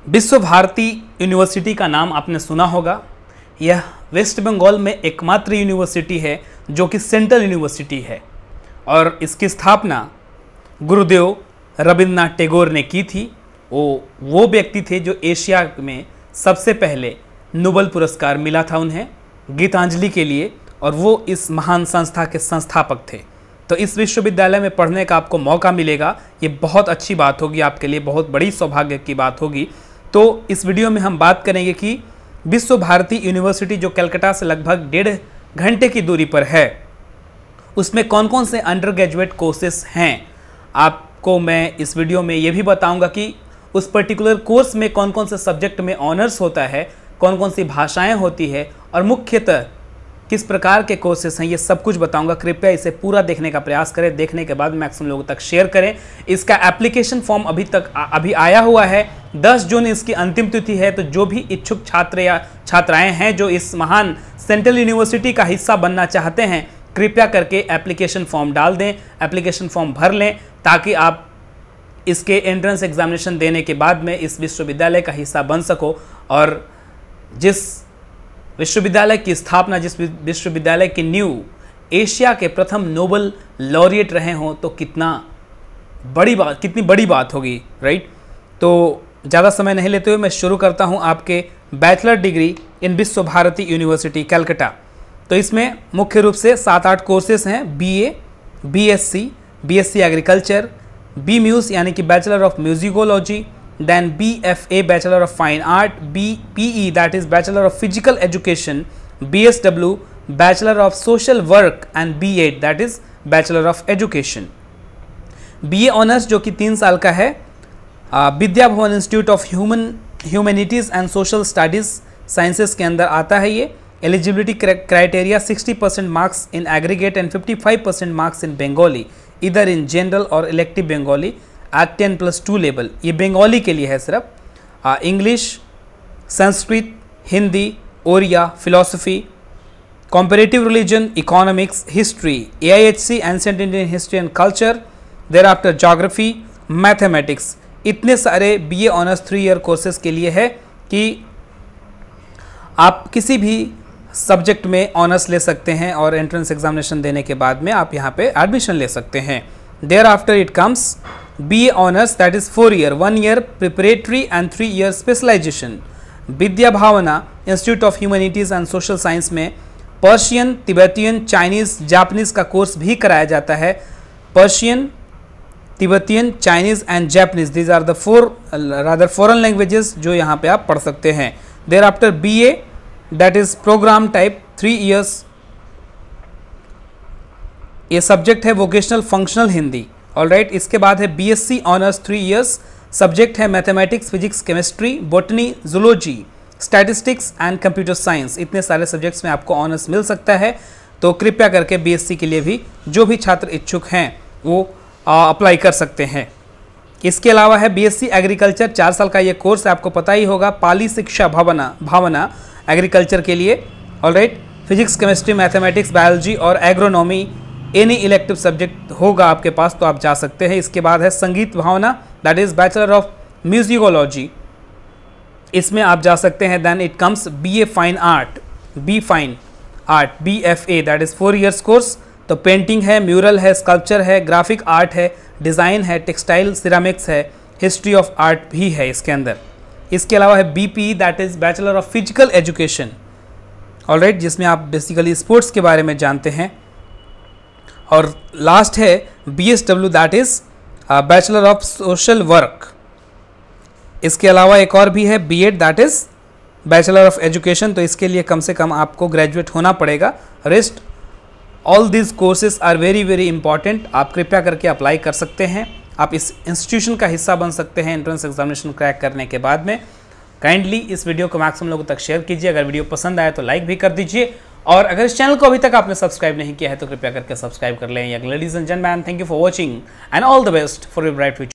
विश्व भारती यूनिवर्सिटी का नाम आपने सुना होगा। यह वेस्ट बंगाल में एकमात्र यूनिवर्सिटी है जो कि सेंट्रल यूनिवर्सिटी है और इसकी स्थापना गुरुदेव रविंद्रनाथ टैगोर ने की थी। वो व्यक्ति थे जो एशिया में सबसे पहले नोबेल पुरस्कार मिला था उन्हें गीतांजलि के लिए, और वो इस महान संस्था के संस्थापक थे। तो इस विश्वविद्यालय में पढ़ने का आपको मौका मिलेगा, ये बहुत अच्छी बात होगी आपके लिए, बहुत बड़ी सौभाग्य की बात होगी। तो इस वीडियो में हम बात करेंगे कि विश्व भारती यूनिवर्सिटी जो कलकत्ता से लगभग 1.5 घंटे की दूरी पर है, उसमें कौन कौन से अंडर ग्रेजुएट कोर्सेस हैं। आपको मैं इस वीडियो में ये भी बताऊंगा कि उस पर्टिकुलर कोर्स में कौन कौन से सब्जेक्ट में ऑनर्स होता है, कौन कौन सी भाषाएं होती है और मुख्यतः किस प्रकार के कोर्सेस हैं, ये सब कुछ बताऊंगा। कृपया इसे पूरा देखने का प्रयास करें, देखने के बाद मैक्सिमम लोगों तक शेयर करें। इसका एप्लीकेशन फॉर्म अभी आया हुआ है, 10 जून इसकी अंतिम तिथि है। तो जो भी इच्छुक छात्र या छात्राएं हैं जो इस महान सेंट्रल यूनिवर्सिटी का हिस्सा बनना चाहते हैं, कृपया करके एप्लीकेशन फॉर्म डाल दें, एप्लीकेशन फॉर्म भर लें, ताकि आप इसके एंट्रेंस एग्जामिनेशन देने के बाद में इस विश्वविद्यालय का हिस्सा बन सको। और जिस विश्वविद्यालय की स्थापना, जिस विश्वविद्यालय की नींव एशिया के प्रथम नोबेल लॉरिएट रहे हों, तो कितनी बड़ी बात होगी, राइट। तो ज़्यादा समय नहीं लेते हुए मैं शुरू करता हूं आपके बैचलर डिग्री इन विश्व भारती यूनिवर्सिटी कलकत्ता। तो इसमें मुख्य रूप से 7-8 कोर्सेज हैं। BA, BSc एग्रीकल्चर, BMUS यानी कि bachelor of musicology, then BFA Bachelor of Fine Art, BPE that is Bachelor of Physical Education, BSW Bachelor of Social Work and B.Ed that is Bachelor of Education। BA Honors जो कि 3 साल का है, Vidya Bhavana institute of humanities and social studies sciences के अंदर आता है ये। Eligibility criteria 60% marks in aggregate and 55% marks in Bengali, इधर इन जनरल और इलेक्टिव बंगाली at 10+2 लेवल। ये बंगाली के लिए है सिर्फ। English, Sanskrit, Hindi, Oriya, philosophy, comparative religion, economics, history, AIHC ancient Indian history and culture, thereafter geography, mathematics. इतने सारे BA ऑनर्स 3 ईयर कोर्सेज के लिए है कि आप किसी भी सब्जेक्ट में ऑनर्स ले सकते हैं और एंट्रेंस एग्जामिनेशन देने के बाद में आप यहाँ पे एडमिशन ले सकते हैं। Thereafter it comes BA Honors that is 4 year, 1 year preparatory and 3 year specialization। Vidya Bhavana institute of humanities and social science में पर्शियन, तिब्बतियन, चाइनीज़, जापानीज़ का कोर्स भी कराया जाता है। Persian, Tibetan, Chinese and Japanese, these are the 4 foreign languages जो यहाँ पे आप पढ़ सकते हैं। Thereafter BA that is program type 3 years, ये सब्जेक्ट है वोकेशनल फंक्शनल हिंदी, ऑलराइट। इसके बाद है BSc ऑनर्स 3 years, सब्जेक्ट है mathematics, physics, chemistry, botany, zoology, statistics and computer science. इतने सारे सब्जेक्ट्स में आपको ऑनर्स मिल सकता है। तो कृपया करके BSc के लिए भी जो भी छात्र इच्छुक हैं वो अप्लाई कर सकते हैं। इसके अलावा है BSc एग्रीकल्चर, 4 साल का ये कोर्स है, आपको पता ही होगा। पाली शिक्षा भावना एग्रीकल्चर के लिए, alright. Physics, chemistry, mathematics, biology और एग्रोनॉमी, एनी इलेक्टिव सब्जेक्ट होगा आपके पास तो आप जा सकते हैं। इसके बाद है Sangit Bhavana that is bachelor of musicology, इसमें आप जा सकते हैं। Then it comes BA fine art, BFA that is 4 years course. तो पेंटिंग है, म्यूरल है, स्कल्पचर है, ग्राफिक आर्ट है, डिज़ाइन है, टेक्सटाइल सिरामिक्स है, हिस्ट्री ऑफ आर्ट भी है इसके अंदर। इसके अलावा है BPE that is bachelor of physical education, alright, जिसमें आप बेसिकली स्पोर्ट्स के बारे में जानते हैं। और लास्ट है BSW that is bachelor of social work. इसके अलावा एक और भी है B.Ed that is bachelor of education. तो इसके लिए कम से कम आपको ग्रेजुएट होना पड़ेगा। Rest all these courses are very very important. आप कृपया करके अप्लाई कर सकते हैं, आप इस इंस्टीट्यूशन का हिस्सा बन सकते हैं एंट्रेंस एग्जामिनेशन क्रैक करने के बाद में। काइंडली इस वीडियो को मैक्सिमम लोगों तक शेयर कीजिए। अगर वीडियो पसंद आए तो लाइक भी कर दीजिए, और अगर इस चैनल को अभी तक आपने सब्सक्राइब नहीं किया है तो कृपया करके सब्सक्राइब कर लें। Ladies and gentleman, thank you for watching and all the best for your bright future.